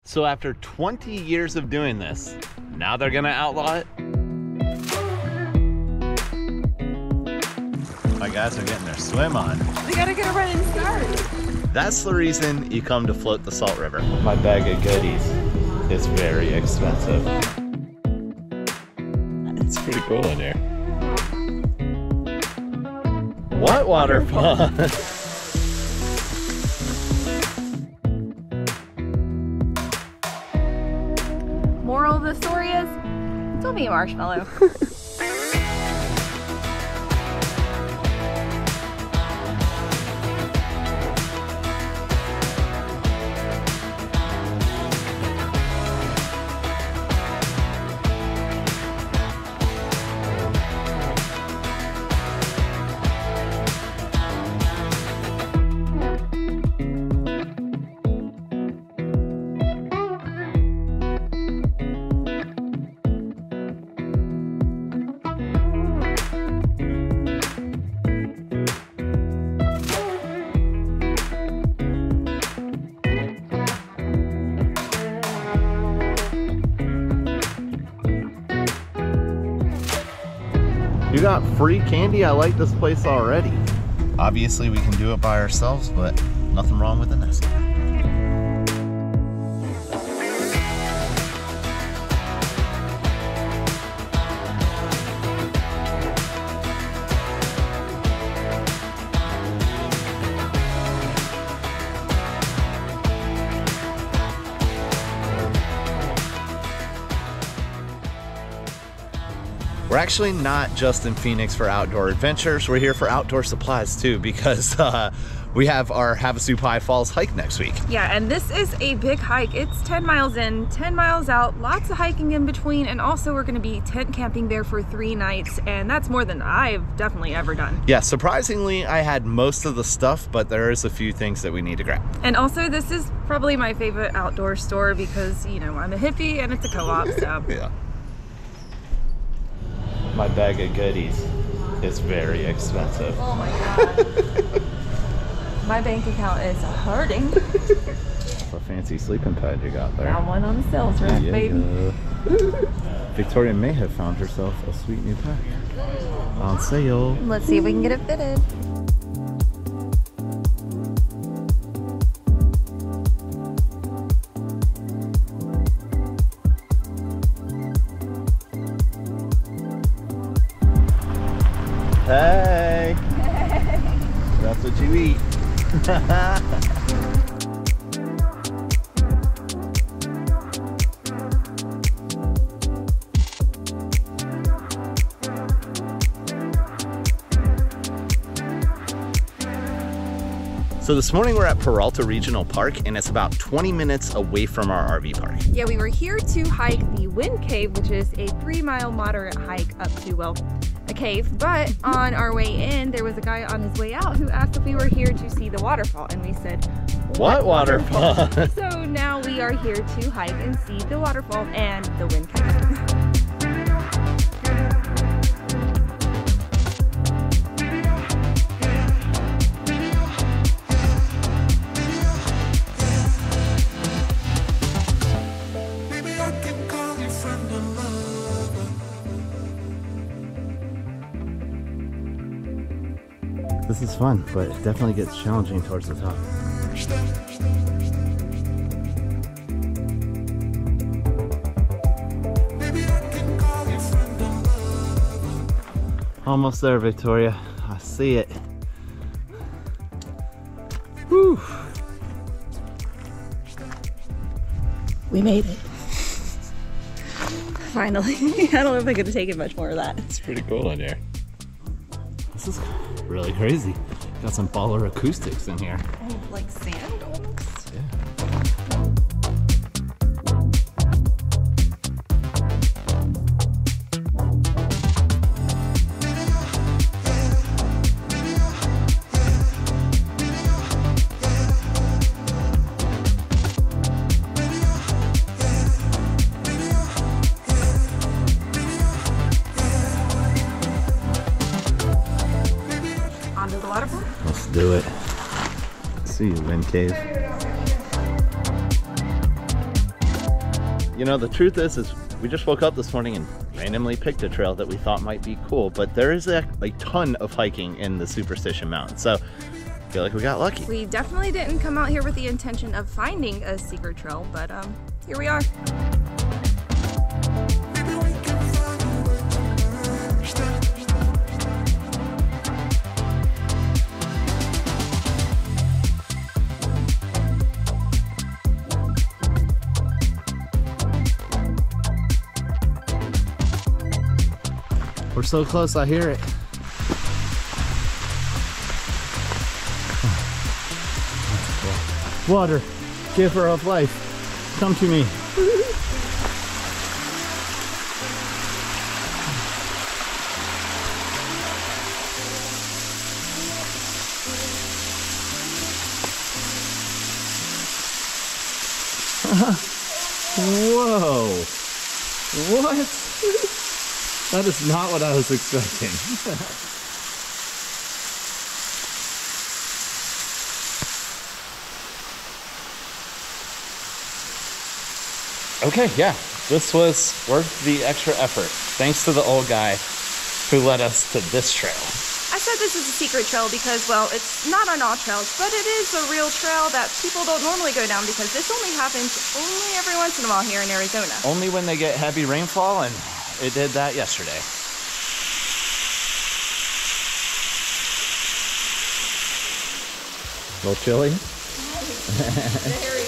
So after 20 years of doing this, now they're gonna outlaw it? My guys are getting their swim on. We gotta get a running start. That's the reason you come to float the Salt River. My bag of goodies is very expensive. It's pretty cool in here. What waterfall? Moral of the story is, don't be a marshmallow. You got free candy? I like this place already. Obviously we can do it by ourselves, but nothing wrong with the nest. We're actually not just in Phoenix for outdoor adventures, we're here for outdoor supplies too, because we have our Havasupai Falls hike next week. Yeah, and this is a big hike. It's 10 miles in, 10 miles out, lots of hiking in between, and also we're gonna be tent camping there for 3 nights, and that's more than I've definitely ever done. Yeah, surprisingly, I had most of the stuff, but there is a few things that we need to grab. And also, this is probably my favorite outdoor store because, you know, I'm a hippie and it's a co-op, so. Yeah. My bag of goodies is very expensive. Oh my god. My bank account is hurting. A fancy sleeping pad you got there. Found one on the sales rack, baby. Victoria may have found herself a sweet new pack on sale. Let's see if we can get it fitted. Hey! That's what you eat. So this morning we're at Peralta Regional Park and it's about 20 minutes away from our RV park. Yeah, we were here to hike the Wind Cave, which is a 3-mile moderate hike up to, well, a cave. But on our way in, there was a guy on his way out who asked if we were here to see the waterfall. And we said, what waterfall? So now we are here to hike and see the waterfall and the Wind Cave. This is fun, but it definitely gets challenging towards the top. Almost there, Victoria. I see it. Whew. We made it. Finally. I don't know if I could have taken much more of that. It's pretty cool in here. This is really crazy. Got some baller acoustics in here. Oh, like sand almost? Yeah. Onto the waterfall? Let's do it. See you, Wind Cave. You know, the truth is we just woke up this morning and randomly picked a trail that we thought might be cool, but there is a ton of hiking in the Superstition Mountains, so I feel like we got lucky. We definitely didn't come out here with the intention of finding a secret trail, but here we are. We're so close, I hear it. Water, giver of life, come to me. Whoa, what? That is not what I was expecting. Okay, yeah, this was worth the extra effort. Thanks to the old guy who led us to this trail. I said this is a secret trail because, well, it's not on all trails, but it is a real trail that people don't normally go down because this only happens every once in a while here in Arizona. Only when they get heavy rainfall, and it did that yesterday. A little chilly? Very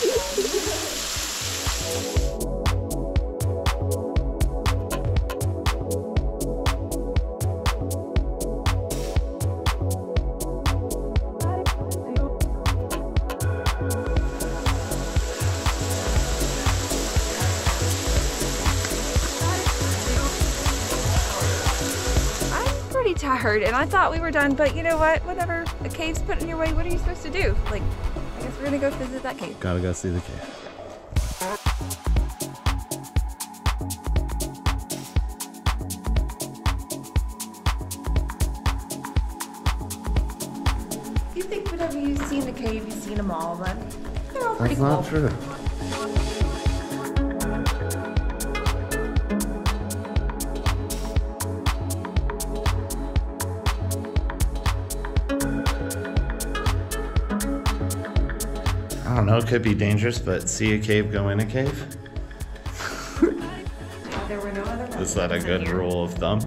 tired, and I thought we were done, but you know what? Whatever. A cave's put in your way, what are you supposed to do? Like, I guess we're gonna go visit that cave. Gotta go see the cave. You think whenever you've seen the cave, you've seen them all, but they're all pretty cool. That's not true. I don't know, it could be dangerous, but see a cave, go in a cave? There were no other Is that a good rule of thumb?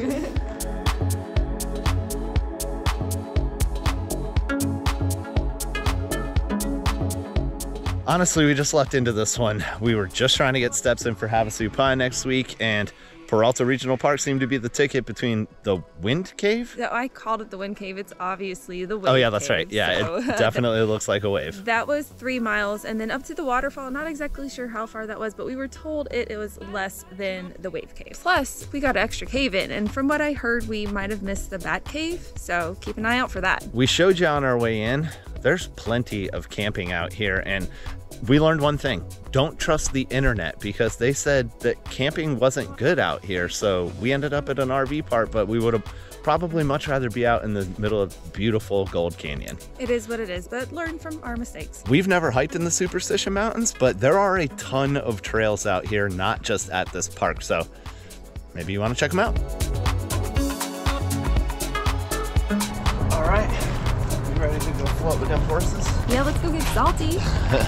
Honestly, we just lucked into this one. We were just trying to get steps in for Havasupai next week, and Peralta Regional Park seemed to be the ticket between the Wind Cave? No, I called it the Wind Cave. It's obviously the Wind Cave. Oh yeah, that's right. Yeah, so. It definitely looks like a wave. That was 3 miles, and then up to the waterfall. Not exactly sure how far that was, but we were told it was less than the Wave Cave. Plus, we got an extra cave in, and from what I heard, we might have missed the Bat Cave, so keep an eye out for that. We showed you on our way in, there's plenty of camping out here, and we learned one thing: don't trust the internet, because they said that camping wasn't good out here. So we ended up at an RV park, but we would have probably much rather be out in the middle of beautiful Gold Canyon. It is what it is, but learn from our mistakes. We've never hiked in the Superstition Mountains, but there are a ton of trails out here, not just at this park. So maybe you want to check them out. All right, you ready to go float with them horses? Yeah, let's go get salty.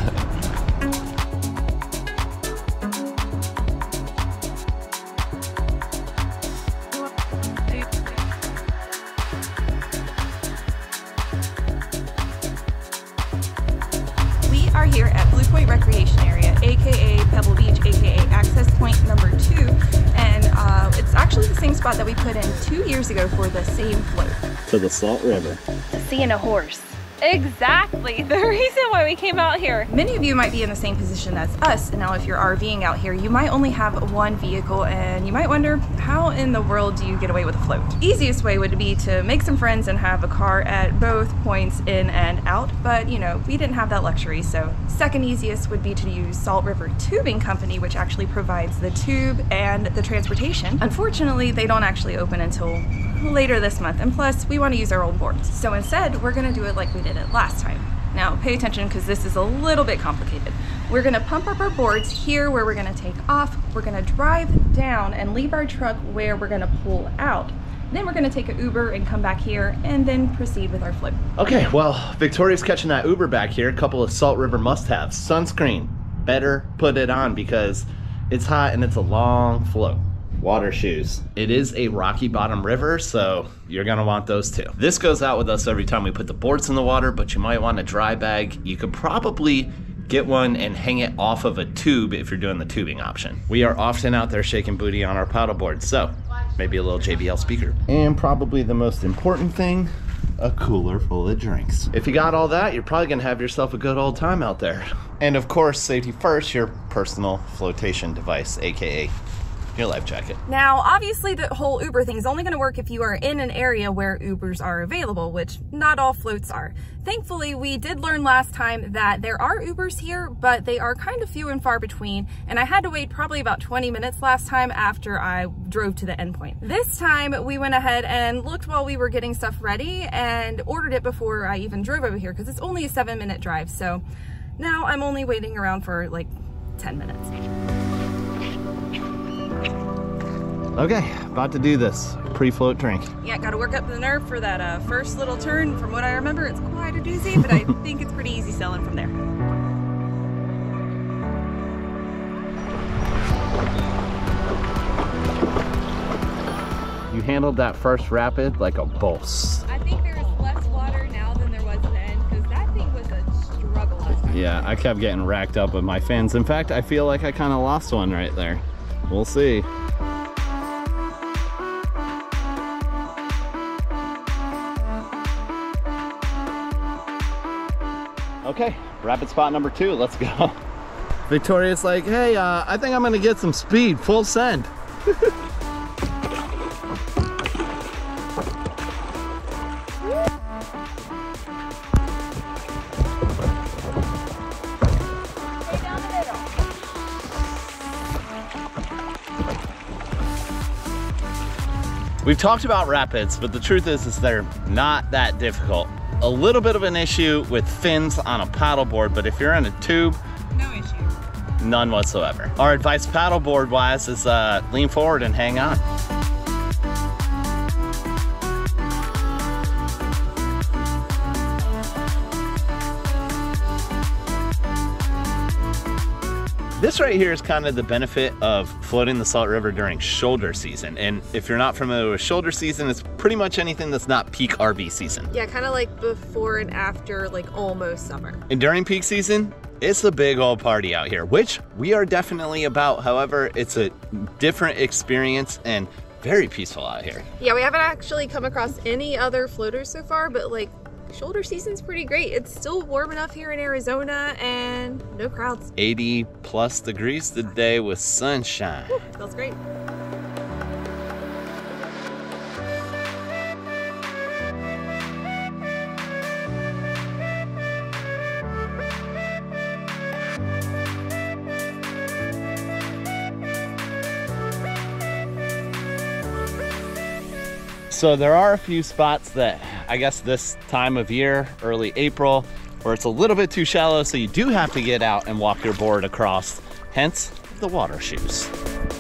Are here at Blue Point Recreation Area, aka Pebble Beach, aka access point number 2, and it's actually the same spot that we put in 2 years ago for the same float. To the Salt River. Seeing a horse. Exactly the reason why we came out here. Many of you might be in the same position as us. Now, if you're RVing out here, you might only have one vehicle, and you might wonder, how in the world do you get away with a float? Easiest way would be to make some friends and have a car at both points in and out, but you know, we didn't have that luxury. So second easiest would be to use Salt River Tubing Company, which actually provides the tube and the transportation. Unfortunately, they don't actually open until later this month, and plus we want to use our old boards. So instead, we're going to do it like we did it last time. Now pay attention, because this is a little bit complicated. We're gonna pump up our boards here where we're gonna take off. We're gonna drive down and leave our truck where we're gonna pull out. Then we're gonna take an Uber and come back here and then proceed with our float. Okay, well, Victoria's catching that Uber back here. A couple of Salt River must-haves. Sunscreen, better put it on because it's hot and it's a long float. Water shoes. It is a rocky bottom river, so you're gonna want those too. This goes out with us every time we put the boards in the water, but you might want a dry bag. You could probably get one and hang it off of a tube if you're doing the tubing option. We are often out there shaking booty on our paddleboard, so maybe a little JBL speaker. And probably the most important thing, a cooler full of drinks. If you got all that, you're probably gonna have yourself a good old time out there. And of course, safety first, your personal flotation device, AKA your life jacket. Now, obviously the whole Uber thing is only gonna work if you are in an area where Ubers are available, which not all floats are. Thankfully, we did learn last time that there are Ubers here, but they are kind of few and far between, and I had to wait probably about 20 minutes last time after I drove to the endpoint. This time, we went ahead and looked while we were getting stuff ready and ordered it before I even drove over here, because it's only a 7-minute drive, so now I'm only waiting around for like 10 minutes. Okay, about to do this pre-float drink. Yeah, gotta work up the nerve for that first little turn. From what I remember, it's quite a doozy, but I think it's pretty easy sailing from there. You handled that first rapid like a boss. I think there's less water now than there was then, because that thing was a struggle last time. Yeah, I kept getting racked up with my fins. In fact, I feel like I kind of lost one right there. We'll see. Okay, rapid spot number 2, let's go. Victoria's like, hey, I think I'm gonna get some speed, full send. We've talked about rapids, but the truth is they're not that difficult. A little bit of an issue with fins on a paddleboard, but if you're in a tube, no issue. None whatsoever. Our advice paddleboard wise is lean forward and hang on. This right here is kind of the benefit of floating the Salt River during shoulder season. And if you're not familiar with shoulder season, it's pretty much anything that's not peak RV season. Yeah, kind of like before and after, like almost summer. And during peak season, it's a big old party out here, which we are definitely about. However, it's a different experience and very peaceful out here. Yeah, we haven't actually come across any other floaters so far, but like shoulder season's pretty great. It's still warm enough here in Arizona and no crowds. 80+ degrees today with sunshine. Woo, feels great. So there are a few spots that I guess this time of year, early April, where it's a little bit too shallow, so you do have to get out and walk your board across, hence the water shoes.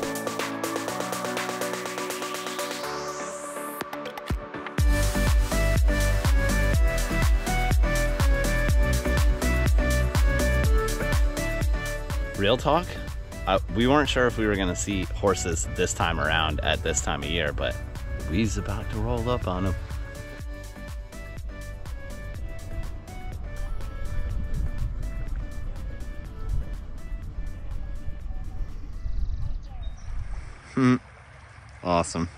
Real talk, we weren't sure if we were gonna see horses this time around at this time of year, but we's about to roll up on them. Awesome.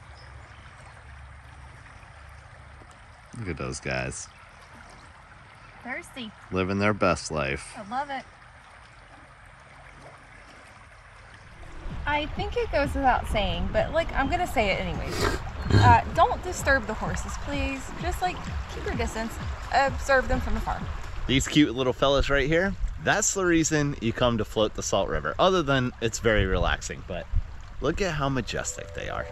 Look at those guys. Thirsty. Living their best life. I love it. I think it goes without saying, but like, I'm gonna say it anyways. Don't disturb the horses, please. Just like, keep your distance. Observe them from afar. These cute little fellas right here, that's the reason you come to float the Salt River, other than it's very relaxing, but look at how majestic they are.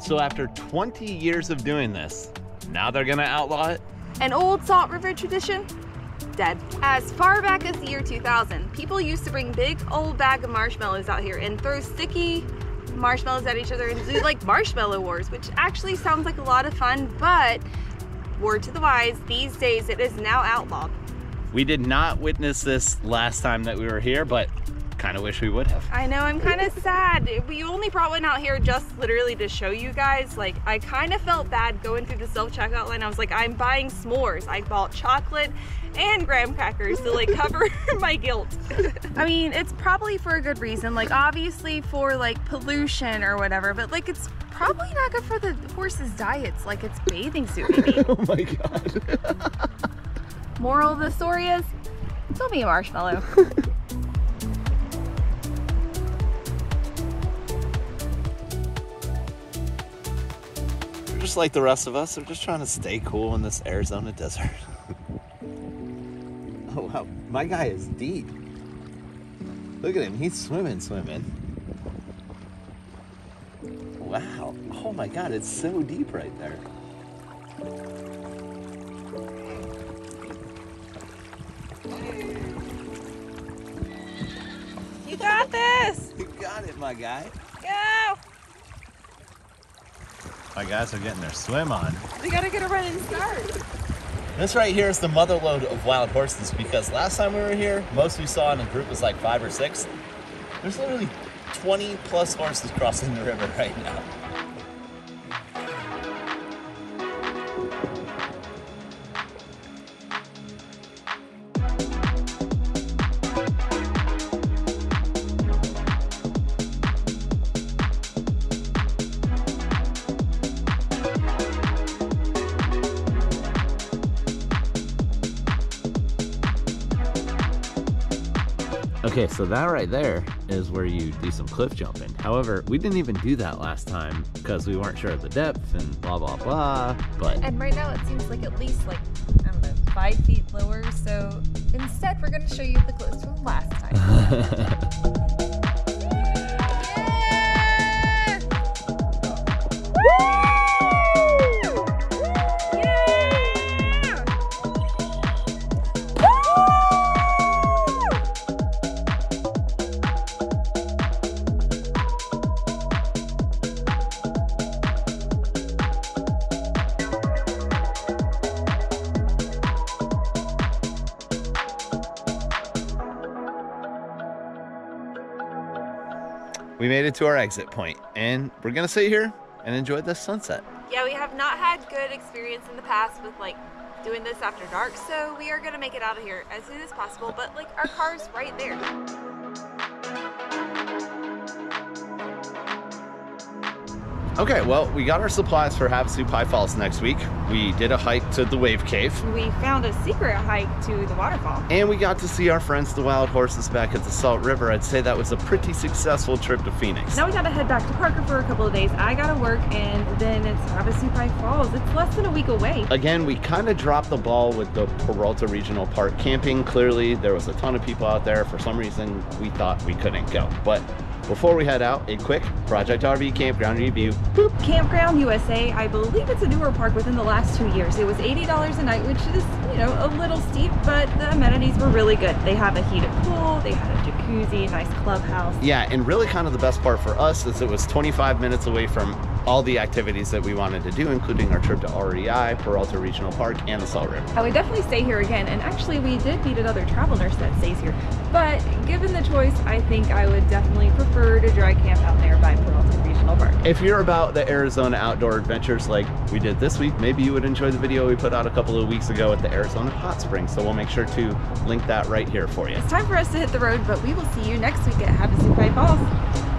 So after 20 years of doing this, now they're gonna outlaw it? An old Salt River tradition? Dead. As far back as the year 2000, people used to bring big old bag of marshmallows out here and throw sticky marshmallows at each other and do like marshmallow wars, which actually sounds like a lot of fun, but word to the wise, these days it is now outlawed. We did not witness this last time that we were here, but kind of wish we would have. I know, I'm kind of sad. We only brought one out here just literally to show you guys. Like, I kind of felt bad going through the self-checkout line. I was like, I'm buying s'mores. I bought chocolate and graham crackers to like cover my guilt. I mean, it's probably for a good reason. Like, obviously for like pollution or whatever, but like it's probably not good for the horses' diets. Like, it's bathing suit maybe. Oh my God. Moral of the story is, don't be a marshmallow. Just like the rest of us, they're just trying to stay cool in this Arizona desert. Oh wow, my guy is deep. Look at him, he's swimming. Wow, oh my God, it's so deep right there. You got this! You got it, my guy. Go! My guys are getting their swim on. We gotta get a running start. This right here is the motherlode of wild horses, because last time we were here, most we saw in a group was like 5 or 6. There's literally 20 plus horses crossing the river right now. Okay, so that right there is where you do some cliff jumping. However, we didn't even do that last time because we weren't sure of the depth and blah, blah, blah, but... And right now it seems like at least like, I don't know, 5 feet lower. So instead we're gonna show you the close one last time. We made it to our exit point, and we're gonna sit here and enjoy the sunset. Yeah, we have not had good experience in the past with like doing this after dark, so we are gonna make it out of here as soon as possible, but like our car's right there. Okay, well, we got our supplies for Havasupai Falls next week. We did a hike to the Wave Cave. We found a secret hike to the waterfall. And we got to see our friends, the wild horses, back at the Salt River. I'd say that was a pretty successful trip to Phoenix. Now we gotta head back to Parker for a couple of days. I gotta work, and then it's Havasupai Falls. It's less than a week away. Again, we kind of dropped the ball with the Peralta Regional Park camping. Clearly, there was a ton of people out there. For some reason, we thought we couldn't go. But before we head out, a quick Project RV campground review. Boop. Campground USA, I believe it's a newer park within the last 2 years. It was $80 a night, which is, you know, a little steep, but the amenities were really good. They have a heated pool, they had a jacuzzi, nice clubhouse. Yeah, and really kind of the best part for us is it was 25 minutes away from all the activities that we wanted to do, including our trip to REI, Peralta Regional Park, and the Salt River. I would definitely stay here again, and actually we did meet another travel nurse that stays here. But given the choice, I think I would definitely prefer to dry camp out there by Peralta Regional Park. If you're about the Arizona outdoor adventures like we did this week, maybe you would enjoy the video we put out a couple of weeks ago at the Arizona Hot Springs, so we'll make sure to link that right here for you. It's time for us to hit the road, but we will see you next week at Havasupai Falls.